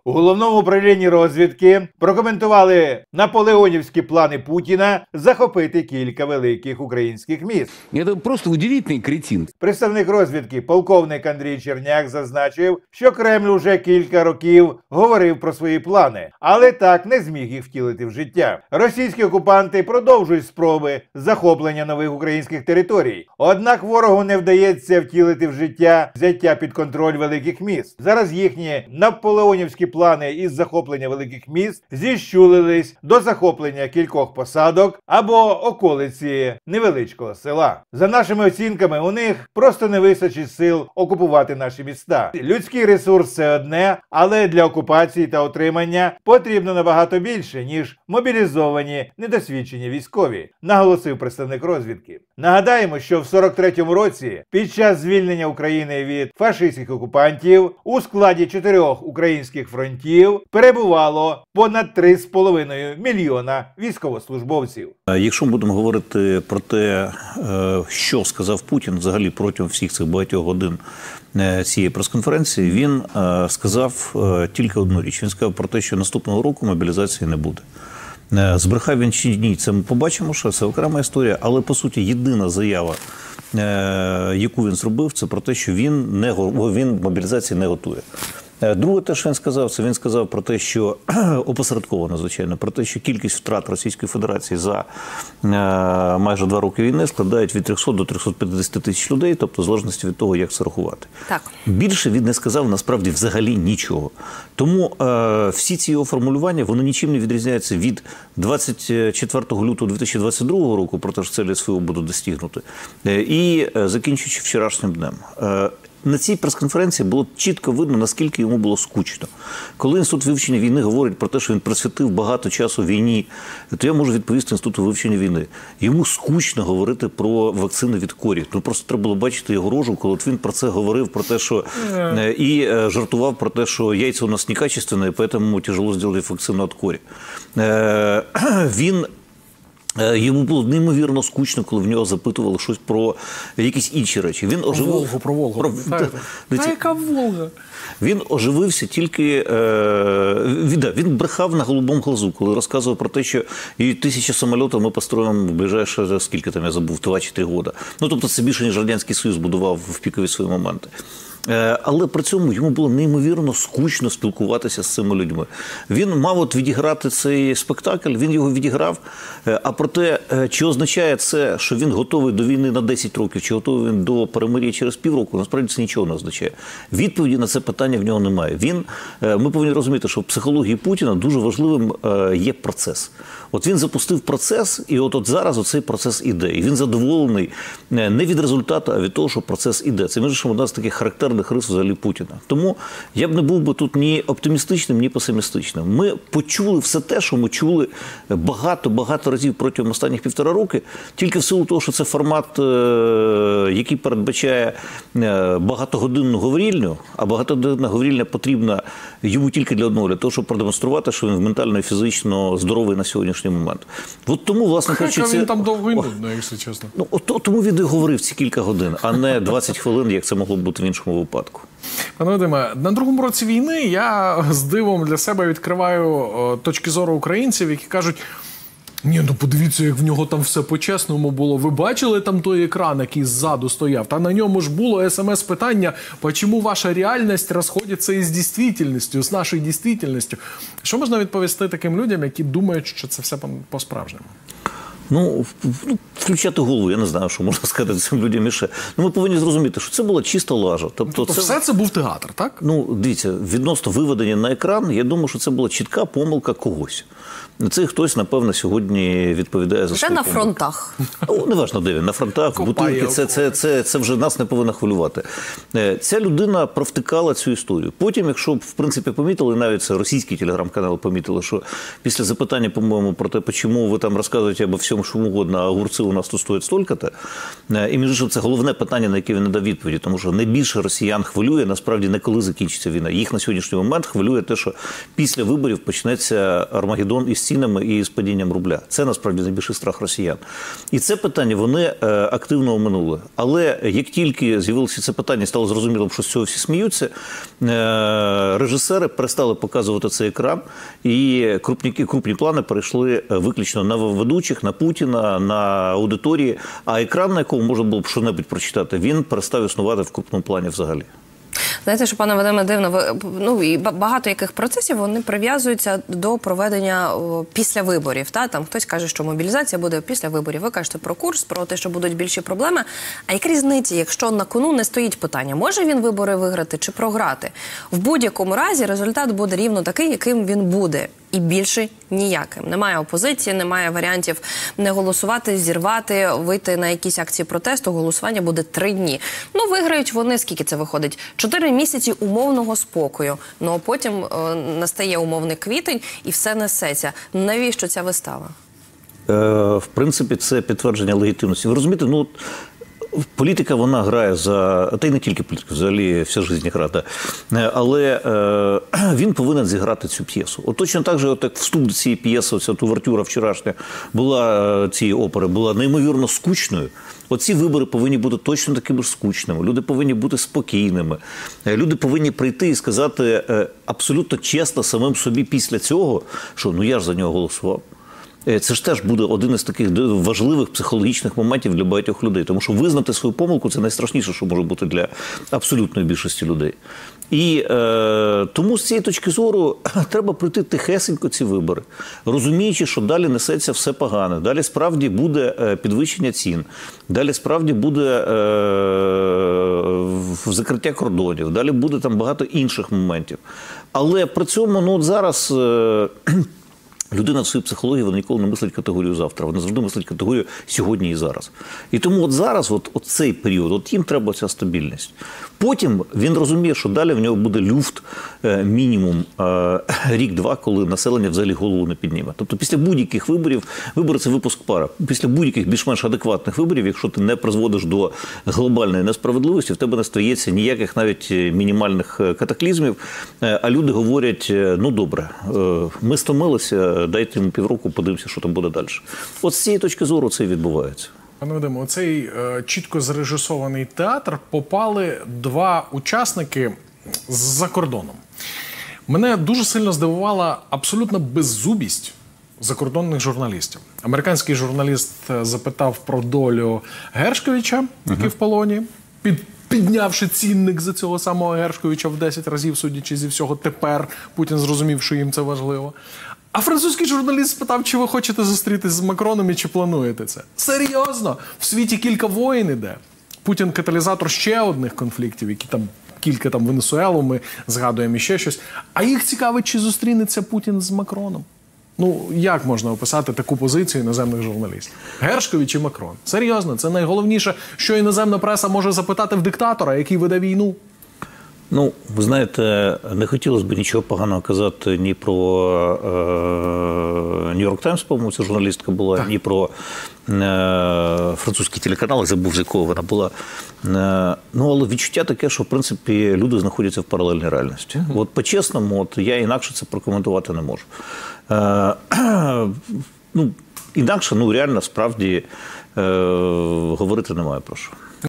У Головному управлінні розвідки прокоментували наполеонівські плани Путіна захопити кілька великих українських міст. Это просто удивительный кретин. Представник розвідки, полковник Андрій Черняк, зазначив, що Кремль уже кілька років говорив про свої плани, але так не зміг їх втілити в життя. Російські окупанти продовжують спроби захоплення нових українських територій. Однак ворогу не вдається втілити в життя взяття під контроль великих міст. Зараз їхні наполеонівські плани із захоплення великих міст зіщулились до захоплення кількох посадок або околиці невеличкого села. За нашими оцінками, у них просто не вистачить сил окупувати наші міста. Людський ресурс – це одне, але для окупації та отримання потрібно набагато більше, ніж мобілізовані, недосвідчені військові, наголосив представник розвідки. Нагадаємо, що в 43-му році, під час звільнення України від фашистських окупантів, у складі 4 українських фронтів перебувало понад 3,5 мільйона військовослужбовців. Якщо ми будемо говорити про те, що сказав Путін взагалі протягом всіх цих багатьох годин цієї прес-конференції, він сказав тільки одну річ. Він сказав про те, що наступного року мобілізації не буде. Збрехав він чи ні, це ми побачимо, що це окрема історія, але, по суті, єдина заява, яку він зробив, це про те, що він мобілізації не готує. Друге, те, що він сказав, це він сказав про те, що опосередковано, звичайно, про те, що кількість втрат Російської Федерації за майже 2 роки війни складають від 300 до 350 тисяч людей, тобто в залежності від того, як це рахувати. Так. Більше він не сказав, насправді, взагалі нічого. Тому всі ці його формулювання, вони нічим не відрізняються від 24 лютого 2022 року, про те, що цілі свого будуть достигнути, і закінчуючи вчорашнім днем. На цій прес-конференції було чітко видно, наскільки йому було скучно. Коли Інститут вивчення війни говорить про те, що він присвятив багато часу війні, то я можу відповісти Інституту вивчення війни. Йому скучно говорити про вакцини від корі. Ну, просто треба було бачити його рожу, коли він про це говорив, про те, що і жартував про те, що яйця у нас некачественні, тому тяжело зробити вакцину від корі. Йому було неймовірно скучно, коли в нього запитували щось про якісь інші речі. Він оживив... Про Волгу. Та яка Волга? Він оживився тільки... Він брехав на голубому глазу, коли розказував про те, що 1000 самолітів ми построїмо в ближайше, скільки там я забув, 2 чи 3 роки. Ну, тобто це більше, ніж Радянський Союз будував в пікові свої моменти. Але при цьому йому було неймовірно скучно спілкуватися з цими людьми. Він мав відіграти цей спектакль, він його відіграв. А про те, чи означає це, що він готовий до війни на 10 років, чи готовий він до перемир'я через півроку, насправді це нічого не означає. Відповіді на це питання в нього немає. Ми повинні розуміти, що в психології Путіна дуже важливим є процес. От він запустив процес, і от зараз оцей процес іде. І він задоволений не від результату, а від того, що процес іде. Це, між іншим, одна з таких характерних рис взагалі Путіна. Тому я б не був би тут ні оптимістичним, ні песимістичним. Ми почули все те, що ми чули багато разів протягом останніх 1,5 роки, тільки в силу того, що це формат, який передбачає багатогодинну говорільню, а багатогодинна говорільня потрібна йому тільки для одного, для того, щоб продемонструвати, що він ментально і фізично здоровий на сьогоднішній момент. От тому, власне, він там довго і нудно, якщо чесно. Ну, тому він і говорив ці кілька годин, а не 20 хвилин, як це могло б бути в іншому випадку. Пане Вадиме, на 2-му році війни я з дивом для себе відкриваю точки зору українців, які кажуть: ні, ну подивіться, як в нього там все по-чесному було. Ви бачили там той екран, який ззаду стояв? Та на ньому ж було смс-питання, чому ваша реальність розходиться із дійсністю, з нашою дійсністю. Що можна відповісти таким людям, які думають, що це все по-справжньому? Ну, включати голову, я не знаю, що можна сказати цим людям іще. Ну, ми повинні зрозуміти, що це була чиста лажа. Тобто все це був театр, так? Ну, дивіться, відносно виведення на екран, я думаю, що це була чітка помилка когось. Цей хтось, напевно, сьогодні відповідає за свою помилку. Вже на фронтах. Ну, неважно, де він. На фронтах, в бутилки. Це вже нас не повинно хвилювати. Ця людина провтикала цю історію. Потім, якщо, в принципі, помітили, навіть це російські телеграм-канали помітили, що після запитання, по-моєму, про те, чому ви там розказуєте обо всьому, що угодно, а огурці у у нас тут стоїть стільки-то. І, між іншим, це головне питання, на яке він не дав відповіді, тому що найбільше росіян хвилює, насправді, не коли закінчиться війна. Їх на сьогоднішній момент хвилює те, що після виборів почнеться Армагеддон із цінами і з падінням рубля. Це, насправді, найбільший страх росіян. І це питання вони активно оминули. Але як тільки з'явилося це питання, стало зрозуміло, що з цього всі сміються, режисери перестали показувати цей екран, і крупні плани перейшли виключно на ведучих, на Путіна, на аудиторії, а екран, на якому можна було б що-небудь прочитати, він перестав існувати в крупному плані взагалі. Знаєте, що, пане Вадиме, дивно, і багато яких процесів вони прив'язуються до проведення після виборів. Там хтось каже, що мобілізація буде після виборів. Ви кажете про курс, про те, що будуть більші проблеми. А яка різниця, якщо на кону не стоїть питання, може він вибори виграти чи програти? В будь-якому разі результат буде рівно такий, яким він буде. І більше ніяким. Немає опозиції, немає варіантів не голосувати, зірвати, вийти на якісь акції протесту. Голосування буде 3 дні. Виграють вони, скільки це виходить? 4 місяці умовного спокою. А потім настає умовний квітень і все несеться. Навіщо ця вистава? В принципі, це підтвердження легітимності. Ви розумієте, політика, вона грає та й не тільки політика, взагалі вся життя грає. Але він повинен зіграти цю п'єсу. От точно так же, як вступ до цієї п'єси, оця увертюра вчорашня цієї опери, була неймовірно скучною. Оці вибори повинні бути точно такими ж скучними. Люди повинні бути спокійними. Люди повинні прийти і сказати абсолютно чесно самим собі після цього, що я ж за нього голосував. Це ж теж буде один із таких важливих психологічних моментів для багатьох людей. Тому що визнати свою помилку – це найстрашніше, що може бути для абсолютної більшості людей. І тому з цієї точки зору треба пройти тихесенько ці вибори, розуміючи, що далі несеться все погане, далі справді буде підвищення цін, далі справді буде закриття кордонів, далі буде там багато інших моментів. Але при цьому зараз людина в своїй психології, вона ніколи не мислить категорію завтра. Вона завжди мислить категорію сьогодні і зараз. І тому зараз, цей період, їм треба ця стабільність. Потім він розуміє, що далі в нього буде люфт мінімум рік-два, коли населення взагалі голову не підніме. Тобто після будь-яких виборів, вибори – це випуск пара, після будь-яких більш-менш адекватних виборів, якщо ти не призводиш до глобальної несправедливості, в тебе не стається ніяких навіть мінімальних катаклізмів, а люди говорять, добре, ми стомилися, дайте йому півроку, подивимося, що там буде далі. От з цієї точки зору це і відбувається. Пане Вадиме, у цей чітко зрежисований театр попали 2 учасники з-за кордоном. Мене дуже сильно здивувала абсолютна беззубість закордонних журналістів. Американський журналіст запитав про долю Гершковича, який в полоні, піднявши цінник за цього самого Гершковича в 10 разів, судячи зі всього, тепер Путін зрозумів, що їм це важливо. А французький журналіст спитав, чи ви хочете зустрітись з Макроном і чи плануєте це. Серйозно? В світі кілька воєн іде. Путін – каталізатор ще одних конфліктів, які там кілька Венесуелу, ми згадуємо і ще щось. А їх цікавить, чи зустрінеться Путін з Макроном. Як можна описати таку позицію іноземних журналістів? Гершкович і Макрон. Серйозно, це найголовніше, що іноземна преса може запитати в диктатора, який веде війну. Ви знаєте, не хотілося б нічого поганого казати ні про Нью-Йорк Таймс, по-моєму, ця журналістка була, ні про французький телеканал, я забув, з якого вона була. Але відчуття таке, що, в принципі, люди знаходяться в паралельній реальності. По-чесному, я інакше це прокоментувати не можу. Інакше, реально, справді, говорити немає про що.